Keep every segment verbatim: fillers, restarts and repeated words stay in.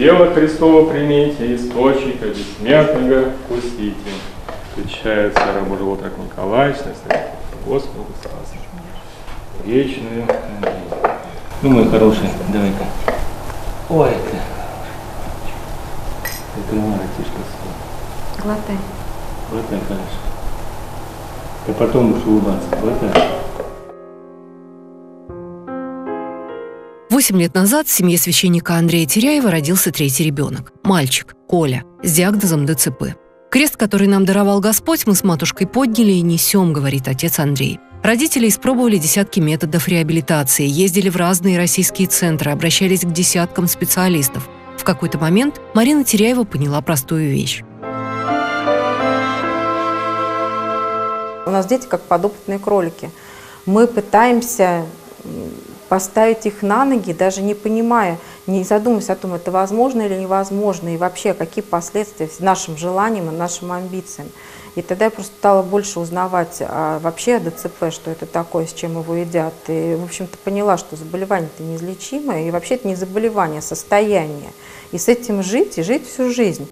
тело Христово примите, источника бессмертного вкусите. Отвечает Сара Божий Отрок Николаевич, Господу Спасу. Вечную надежду. Ну, мой хороший, давай-ка. Ой, ты. Это мама, тишка свой. Глотай. Глотай, конечно. Ты потом будешь улыбаться. Глотай. Восемь лет назад в семье священника Андрея Теряева родился третий ребенок – мальчик, Коля, с диагнозом дэ цэ пэ. «Крест, который нам даровал Господь, мы с матушкой подняли и несем», – говорит отец Андрей. Родители испробовали десятки методов реабилитации, ездили в разные российские центры, обращались к десяткам специалистов. В какой-то момент Марина Теряева поняла простую вещь. У нас дети как подопытные кролики. Мы пытаемся поставить их на ноги, даже не понимая, не задумываясь о том, это возможно или невозможно, и вообще какие последствия нашим желаниям и нашим амбициям. И тогда я просто стала больше узнавать а, вообще о дэ цэ пэ, что это такое, с чем его едят. И, в общем-то, поняла, что заболевание-то неизлечимое, и вообще это не заболевание, а состояние. И с этим жить, и жить всю жизнь.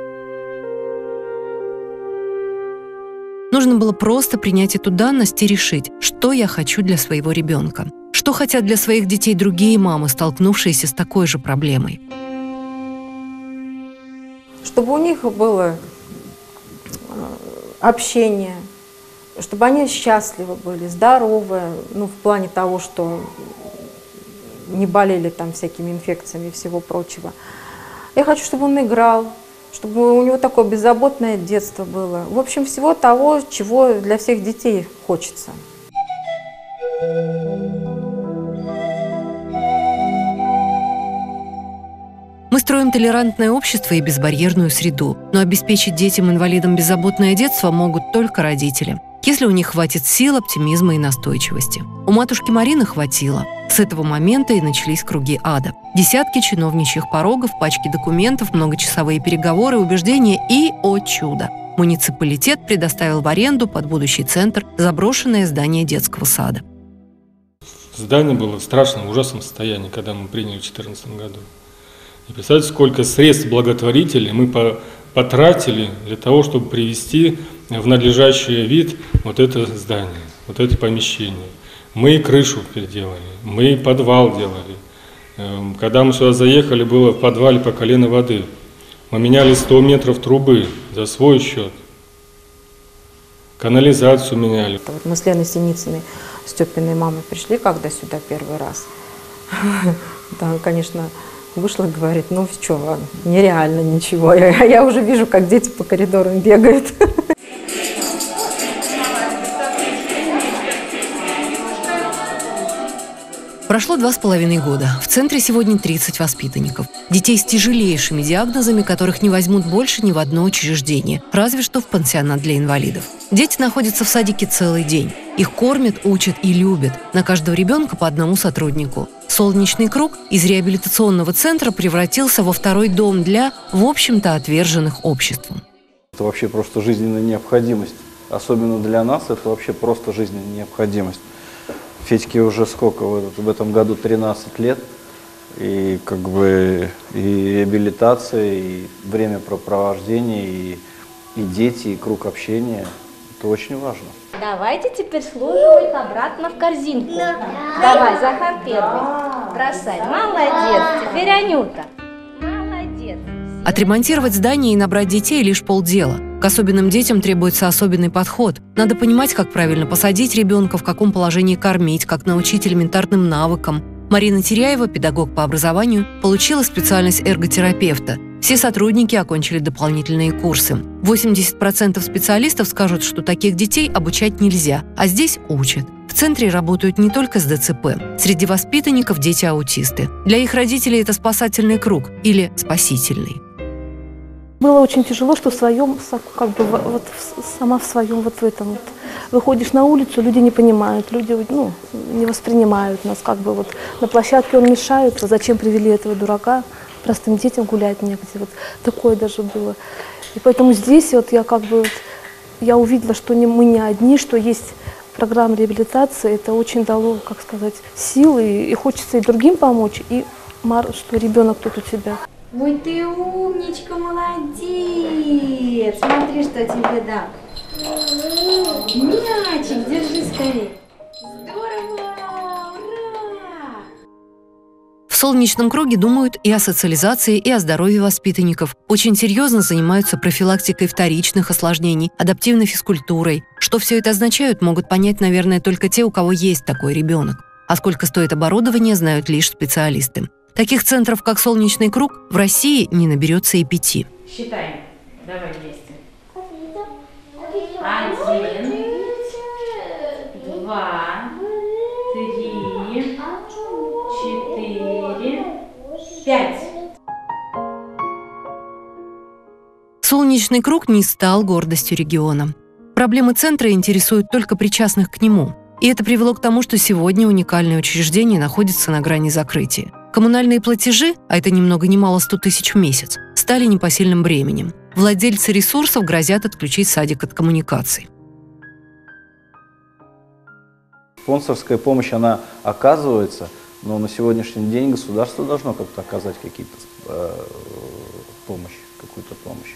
Нужно было просто принять эту данность и решить, что я хочу для своего ребенка. Что хотят для своих детей другие мамы, столкнувшиеся с такой же проблемой? Чтобы у них было общение, чтобы они счастливы были, здоровы, ну, в плане того, что не болели там всякими инфекциями и всего прочего. Я хочу, чтобы он играл, чтобы у него такое беззаботное детство было. В общем, всего того, чего для всех детей хочется. Мы строим толерантное общество и безбарьерную среду, но обеспечить детям-инвалидам беззаботное детство могут только родители, если у них хватит сил, оптимизма и настойчивости. У матушки Марины хватило. С этого момента и начались круги ада. Десятки чиновничьих порогов, пачки документов, многочасовые переговоры, убеждения и, о чудо, муниципалитет предоставил в аренду под будущий центр заброшенное здание детского сада. Здание было в страшном, ужасном состоянии, когда мы приняли в две тысячи четырнадцатом году. И представьте, сколько средств благотворителей мы потратили для того, чтобы привести в надлежащий вид вот это здание, вот это помещение. Мы и крышу переделали, мы и подвал делали. Когда мы сюда заехали, было в подвале по колено воды. Мы меняли сто метров трубы за свой счет. Канализацию меняли. Вот мы с Леной Синицыной, Степиной мамой пришли, когда сюда первый раз. Да, конечно, вышла и говорит, ну что, нереально ничего. Я, я уже вижу, как дети по коридорам бегают. Прошло два с половиной года. В центре сегодня тридцать воспитанников. Детей с тяжелейшими диагнозами, которых не возьмут больше ни в одно учреждение, разве что в пансионат для инвалидов. Дети находятся в садике целый день. Их кормят, учат и любят. На каждого ребенка по одному сотруднику. Солнечный круг из реабилитационного центра превратился во второй дом для, в общем-то, отверженных обществом. Это вообще просто жизненная необходимость. Особенно для нас это вообще просто жизненная необходимость. Федьке уже сколько, в этом году тринадцать лет, и как бы и реабилитация, и время препровождения, и, и дети, и круг общения. Это очень важно. Давайте теперь сложим их обратно в корзинку. Давай, Захар первый. Бросай. Молодец. Теперь Анюта. Молодец. Отремонтировать здание и набрать детей – лишь полдела. К особенным детям требуется особенный подход. Надо понимать, как правильно посадить ребенка, в каком положении кормить, как научить элементарным навыкам. Марина Теряева, педагог по образованию, получила специальность эрготерапевта. Все сотрудники окончили дополнительные курсы. восемьдесят процентов специалистов скажут, что таких детей обучать нельзя, а здесь учат. В центре работают не только с дэ цэ пэ. Среди воспитанников дети-аутисты. Для их родителей это спасательный круг или спасительный. Было очень тяжело, что в своем, как бы, вот, сама в своем вот в этом вот. Выходишь на улицу, люди не понимают, люди ну, не воспринимают нас, как бы вот на площадке он мешает, зачем привели этого дурака, простым детям гулять негде, вот такое даже было. И поэтому здесь вот я как бы, вот, я увидела, что не, мы не одни, что есть программа реабилитации, это очень дало, как сказать, силы, и хочется и другим помочь, и что ребенок тут у тебя. Ой, ты умничка, молодец. Смотри, что тебе дам. Мячик, держи скорее. Здорово, ура! В «Солнечном круге» думают и о социализации, и о здоровье воспитанников. Очень серьезно занимаются профилактикой вторичных осложнений, адаптивной физкультурой. Что все это означает, могут понять, наверное, только те, у кого есть такой ребенок. А сколько стоит оборудование, знают лишь специалисты. Таких центров, как «Солнечный круг», в России не наберется и пяти. Считаем. Давай вместе. Один, два, три, четыре, пять. «Солнечный круг» не стал гордостью региона. Проблемы центра интересуют только причастных к нему. И это привело к тому, что сегодня уникальное учреждение находится на грани закрытия. Коммунальные платежи, а это ни много ни мало сто тысяч в месяц, стали непосильным бременем. Владельцы ресурсов грозят отключить садик от коммуникаций. Спонсорская помощь, она оказывается, но на сегодняшний день государство должно как-то оказать какие-то э, помощь, какую-то помощь.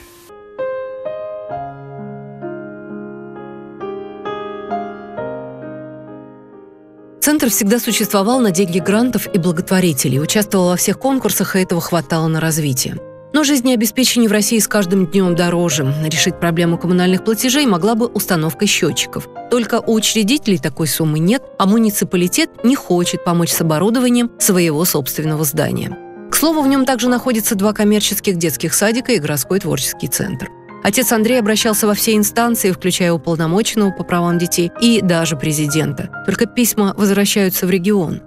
Центр всегда существовал на деньги грантов и благотворителей, участвовал во всех конкурсах, и этого хватало на развитие. Но жизнеобеспечение в России с каждым днем дороже. Решить проблему коммунальных платежей могла бы установка счетчиков. Только у учредителей такой суммы нет, а муниципалитет не хочет помочь с оборудованием своего собственного здания. К слову, в нем также находятся два коммерческих детских садика и городской творческий центр. Отец Андрей обращался во все инстанции, включая уполномоченного по правам детей и даже президента. Только письма возвращаются в регион.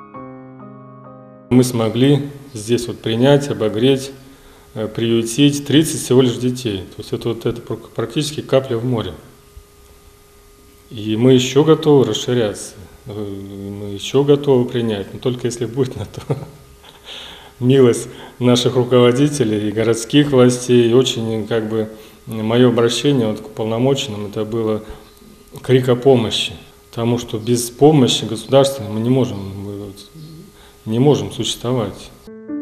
Мы смогли здесь вот принять, обогреть, приютить тридцать всего лишь детей. То есть это, вот, это практически капля в море. И мы еще готовы расширяться, мы еще готовы принять, но только если будет на то милость наших руководителей и городских властей. И очень, как бы, мое обращение вот к уполномоченным, это было крик о помощи. Потому что без помощи государственной мы не можем, мы не можем существовать.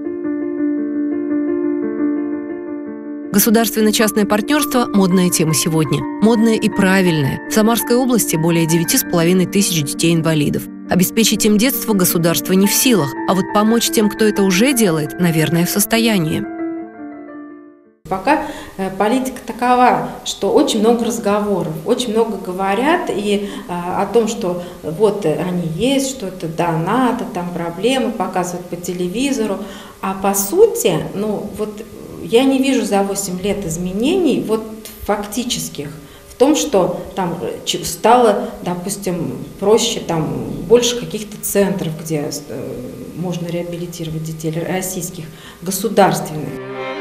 Государственно-частное партнерство – модная тема сегодня. Модная и правильная. В Самарской области более девяти с половиной тысяч детей-инвалидов. Обеспечить им детство государство не в силах, а вот помочь тем, кто это уже делает, наверное, в состоянии. Пока политика такова, что очень много разговоров, очень много говорят и а, о том, что вот они есть, что это да, надо, там проблемы, показывают по телевизору. А по сути, ну вот я не вижу за восемь лет изменений вот фактических. В том, что там стало, допустим, проще, там больше каких-то центров, где можно реабилитировать детей российских, государственных.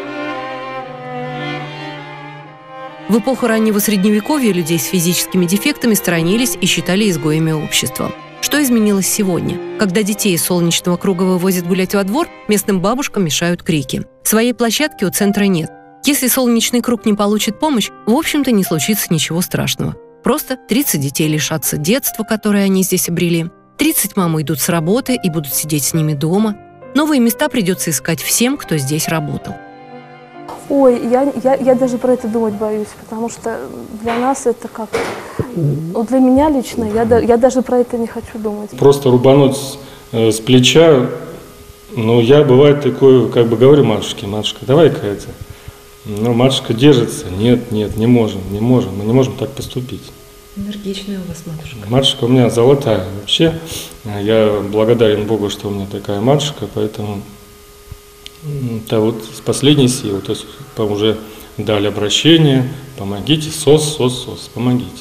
В эпоху раннего Средневековья людей с физическими дефектами сторонились и считали изгоями общества. Что изменилось сегодня? Когда детей из «Солнечного круга» вывозят гулять во двор, местным бабушкам мешают крики. Своей площадки у центра нет. Если «Солнечный круг» не получит помощь, в общем-то не случится ничего страшного. Просто тридцать детей лишатся детства, которое они здесь обрели. тридцать мам уйдут с работы и будут сидеть с ними дома. Новые места придется искать всем, кто здесь работал. Ой, я, я, я даже про это думать боюсь, потому что для нас это как... Вот для меня лично, я, я даже про это не хочу думать. Просто рубануть с, э, с плеча, ну, я бывает такое, как бы говорю матушке: матушка, давай-ка это. Ну, матушка держится. Нет, нет, не можем, не можем, мы не можем так поступить. Энергичная у вас матушка. Матушка у меня золотая вообще. Я благодарен Богу, что у меня такая матушка, поэтому это вот с последней силы. То есть уже дали обращение: помогите, СОС, СОС, СОС, помогите.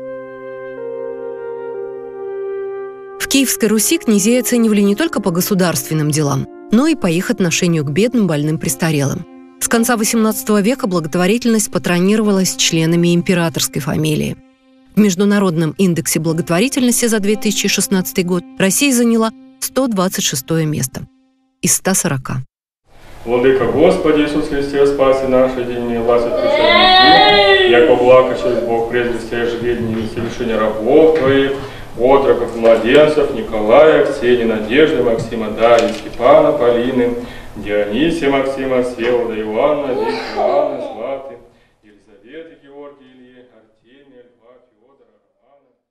В Киевской Руси князей оценивали не только по государственным делам, но и по их отношению к бедным, больным, престарелым. С конца восемнадцатого века благотворительность патронировалась членами императорской фамилии. В Международном индексе благотворительности за две тысячи шестнадцатый год Россия заняла сто двадцать шестое место из ста сорока. Владыка Господи Иисус Христе, спаси наши дни, власть отпущения, яко благ через Бог прежде ежедневные совершения рабов Твоих, отроков, младенцев, Николая, Ксении, Надежды, Максима, Дарьи, Степана, Полины, Дионисия, Максима, Всеволода, Иоанна, Виктора, Анны, Златы, Елизаветы, Георгия, Ильи, Артемия, Льва, Федора, Анна.